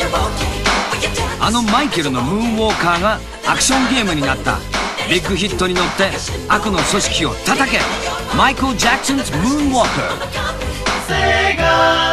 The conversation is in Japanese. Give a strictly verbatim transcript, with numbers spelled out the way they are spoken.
あのマイケルのムーンウォーカーがアクションゲームになった。ビッグヒットに乗って悪の組織を叩け。マイケル・ジャクソンズムーンウォーカー。